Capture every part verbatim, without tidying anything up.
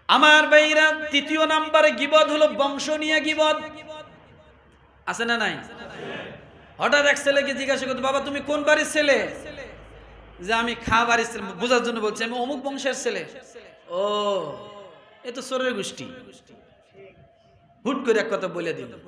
আমার ভাইরা, তৃতীয় নাম্বারে গীবত হলো বংশ নিয়ে গীবত। আছে না নাই? হঠাৎ এক ছেলেকে জিজ্ঞাসা করতে, বাবা তুমি কোন বাড়ির ছেলে? যে আমি খা বাড়ির ছেলে। বোঝার জন্য বলছি আমি অমুক বংশের ছেলে। ও, এ তো চোরের গোষ্ঠী। হুট করে এক কথা বলে দিল।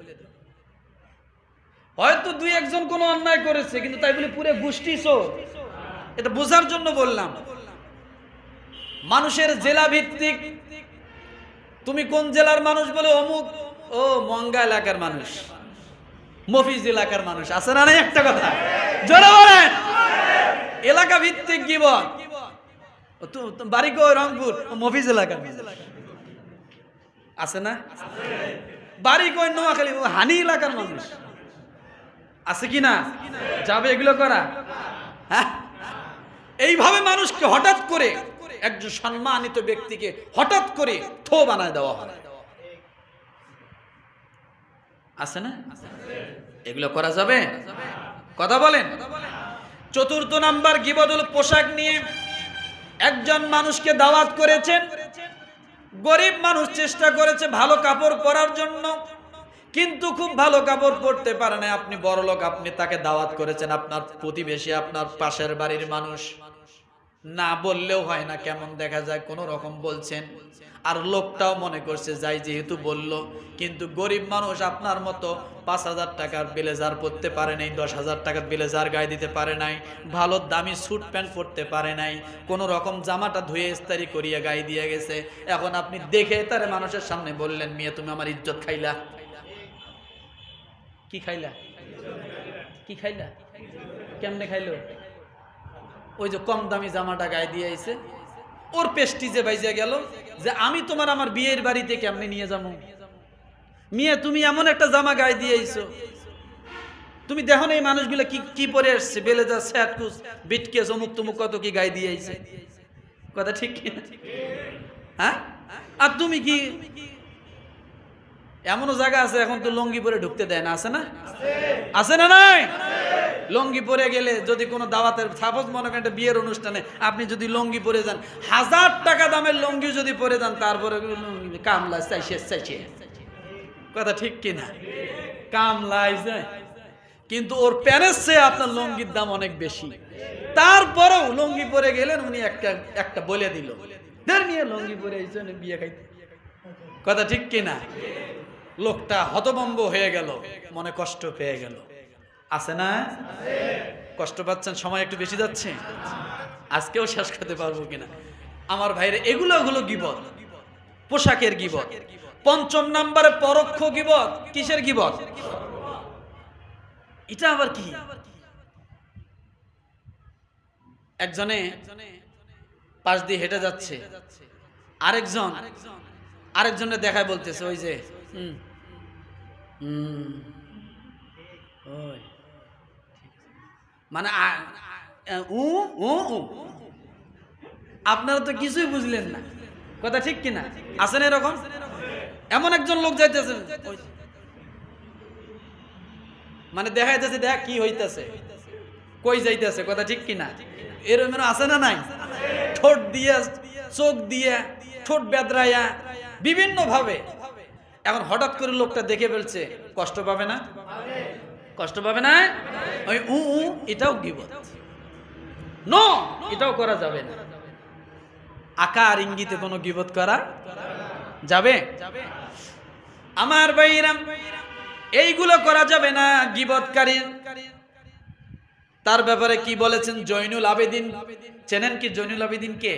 হয়তো দুই একজন কোন অন্যায় করেছে, কিন্তু তাই বলে পুরো গোষ্ঠী চোর, এটা বোঝার জন্য বললাম। মানুষের জেলা ভিত্তিক, তুমি কোন জেলার মানুষ বলে অমুক, ও মঙ্গা এলাকার মানুষ, মফিজ এলাকার মানুষ। আছে না নাই একটা কথা? জোরে বলেন। এলাকা ভিত্তিক গীবত। বাড়ি কই? রংপুর, মফিজ এলাকার আছে না? বাড়ি কই? নোয়াখালী, হানি এলাকার মানুষ। আছে কি না? যাবে এগুলো করা? হ্যাঁ, এইভাবে মানুষকে হঠাৎ করে, একজন সম্মানিত ব্যক্তিকে হঠাৎ করে থো বানায় দেওয়া হয়। আছে না? এগুলো করা যাবে? কথা বলেন। চতুর্থ নাম্বার গীবত হলো পোশাক নিয়ে। একজন মানুষকে দাওয়াত করেছেন, গরিব মানুষ চেষ্টা করেছে ভালো কাপড় পরার জন্য, কিন্তু খুব ভালো কাপড় পরতে পারে না। আপনি বড়লোক, আপনি তাকে দাওয়াত করেছেন, আপনার প্রতিবেশী, আপনার পাশের বাড়ির মানুষ, না বললেও হয় না, কেমন দেখা যায় কোন রকম বলছেন। আর লোকটাও মনে করছে যাই যেহেতু বলল, কিন্তু গরিব মানুষ আপনার মতো পাঁচ হাজার টাকার ব্লেজার পরতে পারে নাই, দশ হাজার টাকার ব্লেজার গায়ে দিতে পারে নাই, ভালো দামি স্যুট প্যান্ট পরতে পারে নাই, কোন রকম জামাটা ধুয়ে ইস্তারি করিয়ে গায়ে দিয়ে গেছে। এখন আপনি দেখে তার মানুষের সামনে বললেন, মিয়া তুমি আমার ইজ্জত খাইলা। কি খাইলা? কি খাইলা? কেমনে খাইলো? ওই যে কম দামি জামাটা গায়ে দিয়ে আইছে, ওর পেস্টিজে বাইজে গেল যে আমি তোমার আমার বিয়ের বাড়িতে কেমনে নিয়ে যাবো? মিয়া তুমি এমন একটা জামা গায়ে দিয়ে আইছো, তুমি দেখো না এই মানুষগুলো কি কি পরে আসছে, বেলেজার, স্যাটকুস, বিটকেস, অমুক তমুক কত কি গায়ে দিয়ে আইছে। কথা ঠিক কি না? হ্যাঁ, আর তুমি কি? এমনও জায়গা আছে এখন তো লঙ্গি পরে ঢুকতে দেয় না। আছে না? আছে না নাই? লঙ্গি পরে গেলে যদি কোনো দাওয়াতের, সাপোজ মনে করেন একটা বিয়ের অনুষ্ঠানে আপনি যদি লঙ্গি পরে যান, হাজার টাকা দামের লঙ্গি যদি পরে যান, তারপরে কামলা চাইছে চাইছে। কথা ঠিক কিনা? কামলাই যায়, কিন্তু ওর প্যানের চেয়ে আপনার লঙ্গির দাম অনেক বেশি। তারপরেও লঙ্গি পরে গেলেন, উনি একটা একটা বলে দিল, দের নিয়ে লঙ্গি পরে এসে বিয়ে খাইতে। কথা ঠিক কিনা? লোকটা হতভম্ব হয়ে গেল, মনে কষ্ট পেয়ে গেল। আছে না? কষ্ট পাচ্ছেন? সময় একটু বেশি যাচ্ছে, আজকেও শেষ করতে পারবো কিনা আমার ভাইরে। এগুলো হলো গীবত, পোশাকের গীবত। পঞ্চম নাম্বারে পরোক্ষ গীবত। কিসের গীবত? এটা আবার কি? একজনে পাশ দিয়ে হেঁটে যাচ্ছে, আরেকজন আরেকজনের দেখায় বলতেছে, ওই যে হুম হুম ওই মানে উ উ আপনারা তো কিছুই বুঝলেন না। কথা ঠিক কিনা? আছেন এরকম? এমন একজন লোক যাইতেছে, মানে দেখা যাচ্ছে দেখ কি হইতেছে, কই যাইতেছে। কথা ঠিক কিনা? এরকম আছে না নাই? ঠোঁট দিয়ে, চোখ দিয়ে, ঠোঁট বেদরাইয়া বিভিন্ন ভাবে। এখন হঠাৎ করে লোকটা দেখে ফেলছে, কষ্ট পাবে না? কষ্ট পাবে না? ওই উ উ এটাও গীবত। নো, এটাও করা যাবে না। আকার ইঙ্গিতে কোনো গীবত করা যাবে? আমার ভাইরা, এইগুলো করা যাবে না গীবতকারীর। তার ব্যাপারে কি বলেছেন জয়নুল আবেদিন? চেনেন কি জয়নুল আবেদিন? কে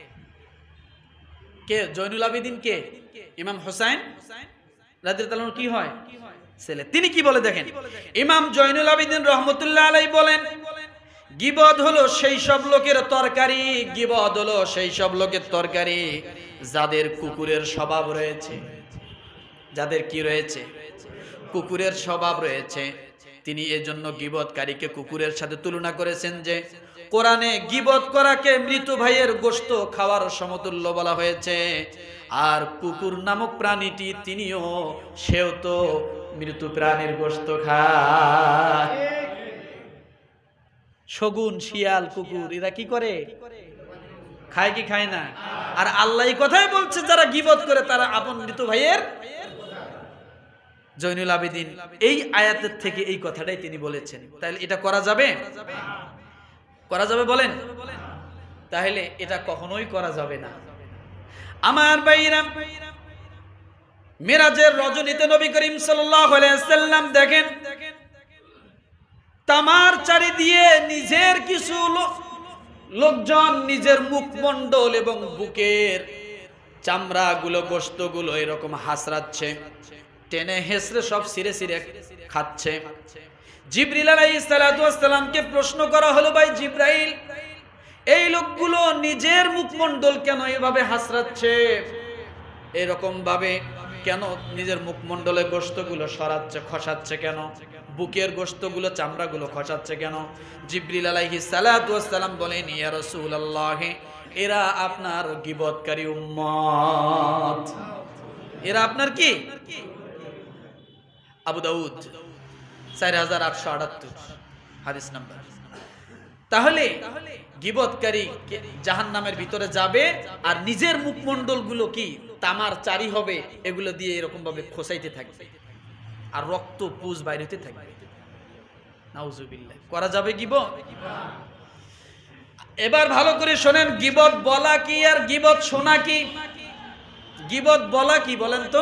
কে জয়নুল আবেদিন? কে? ইমাম হোসেন রাদিয়াল্লাহু আনহু কি হয়? ছেলে। তিনি কি বলে দেখেন, ইমাম জয়নুল আবেদিন রহমতুল্লাহ আলাইহি বলেন, গীবত হলো সেই সব লোকের তরকারি, গীবত হলো সেই সব লোকের তরকারি যাদের কুকুরের স্বভাব রয়েছে। যাদের কি রয়েছে? কুকুরের স্বভাব রয়েছে। তিনি এজন্য গীবতকারীকে কুকুরের সাথে তুলনা করেছেন যে কোরআনে গীবত করাকে মৃত ভাইয়ের গোশত খাওয়ার সমতুল্য বলা হয়েছে। আর কুকুর নামক প্রাণীটি, তিনিও, সেও তো মৃত প্রাণীর গোশত খায়। শগুন, শিয়াল, কুকুর এরা কি করে? খায় কি খায় না? আর আল্লাহ এই কথাই বলছে যারা গীবত করে তারা আপন মৃত ভাইয়ের। জয়নুল আবেদিন এই আয়াতের থেকে এই কথাটাই তিনি বলেছেন। তাহলে এটা করা যাবে? করা যাবে বলেন? তাহলে এটা কখনোই করা যাবে না। আমার ভাইরা, মিরাজের রজনীতে নবী করিম সাল্লাল্লাহু আলাইহি ওয়াসাল্লাম দেখেন তামার চারি দিয়ে নিজের কিছু লোকজন নিজের মুখমণ্ডল এবং বুকের চামড়াগুলো গোশতগুলো এরকম হাসরাচ্ছে, টেনে হেসড়ে সব ছিঁড়ে ছিঁড়ে খাচ্ছে। জিবরিল আলাইহিস সালাতু ওয়াস সালামকে প্রশ্ন করা হলো, ভাই জিবরাইল, এই লোকগুলো নিজের মুখমণ্ডল কেন এভাবে হাসরাচ্ছে, এরকম ভাবে কেন নিজের মুখমণ্ডলে গোশতগুলো সরাচ্ছে, খসাচ্ছে কেন, বুকের গোশতগুলো চামড়াগুলো খসাচ্ছে কেন? জিবরিল আলাইহিস সালাতু ওয়াস সালাম বলেন, ইয়া রাসূলুল্লাহ, এরা আপনার গীবতকারী উম্মত। এরা আপনার কি? আবু দাউদ চার হাজার আটশো আটাত্তর হাদিস নাম্বার। তাহলে গীবতকারী জাহান্নামের ভিতরে যাবে আর নিজের মুখমণ্ডল গুলো কি তামার চারি হবে, এগুলো দিয়ে এরকম ভাবে খোসাইতে থাকবে আর রক্ত পুজ বাইরে হতে থাকবে। নাউজুবিল্লাহ। করা যাবে গীবত? এবার ভালো করে শোনেন, গীবত বলা কি আর গীবত শোনা কি? গীবত বলা কি বলেন তো?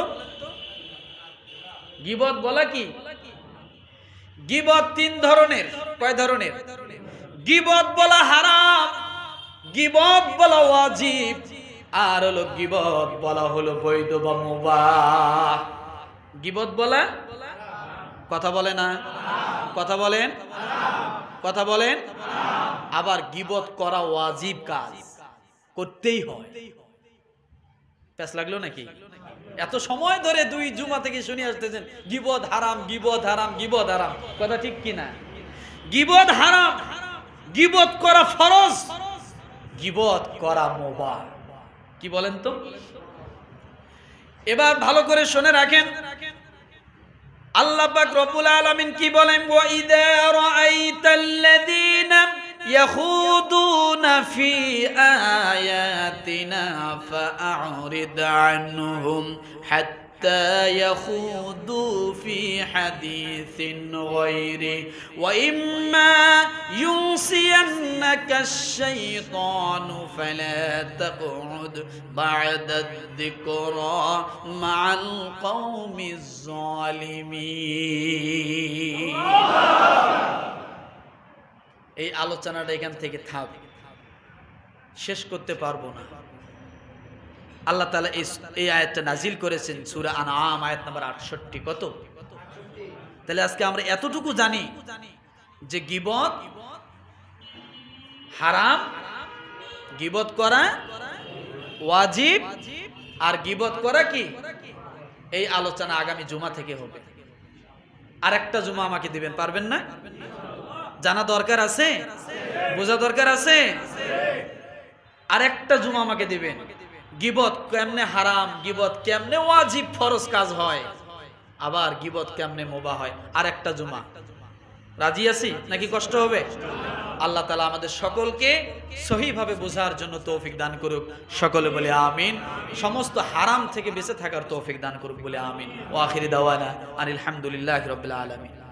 গীবত বলা কি? গীবত তিন ধরনের। কয় ধরনের? গীবত বলা হারাম, গীবত বলা ওয়াজিব, আর হলো গীবত বলা হলো বৈধ বা মুবাহ। গীবত বলা কথা বলে না, কথা বলেন, কথা বলেন। আবার গীবত করা ওয়াজিব কাজ, করতেই হয়। প্যাস লাগলো নাকি? এত সময় ধরে দুই জুমা থেকে শুনে আসতেছেন গীবত হারাম, গীবত হারাম, গীবত হারাম। কথা ঠিক কিনা? গীবত হারাম, গীবত করা ফরজ, গীবত করা মুবাহ। কি বলেন তো? এবার ভালো করে শুনে রাখেন, আল্লাহ পাক রব্বুল আলামিন কি বলেন? ওয়া ইযা রাআইতাল্লাযীনা ইয়াখুদুনা ফি আয়াতিনা ফাআরিদ আনহুম হাত্তা ইয়াখুদু ফি হাদিসিন গায়রি ওয়া ইম্মা ইউনসিয়ান্নাকা আশ-শাইতানু ফালা তাকউদ বা'দা আয-যিকরা মা'আল কওমিজ যালিমিন। এই আলোচনাটা এখান থেকে থাক, শেষ করতে পারবো না। আল্লাহ তাআলা এই আয়াতটা নাজিল করেছেন সূরা আনআম আয়াত নাম্বার আটষট্টি। কত? তাহলে আজকে আমরা এতটুকু জানি যে গীবত হারাম, গীবত করা ওয়াজিব, আর গীবত করা কি? এই আলোচনা আগামী জুমা থেকে হবে। আর একটা জুমা আমাকে দিবেন, পারবেন না? জানা দরকার আছে, বোঝা দরকার আছে। আর একটা জুমা আমাকে দিবেন, গীবত কেমনে হারাম, গীবত কেমনে ওয়াজিব ফরজ কাজ হয়, আবার গীবত কেমনে মুবাহ হয়। আর একটা জুমা রাজি আছি নাকি কষ্ট হবে? আল্লাহ তাআলা আমাদের সকলকে সহিভাবে বোঝার জন্য তৌফিক দান করুক। সকলে বলে আমিন। সমস্ত হারাম থেকে বেঁচে থাকার তৌফিক দান করুক বলে আমিন। ওয়া আখিরি দাওয়ানা আনিল হামদুলিল্লাহি রাব্বিল আলামিন।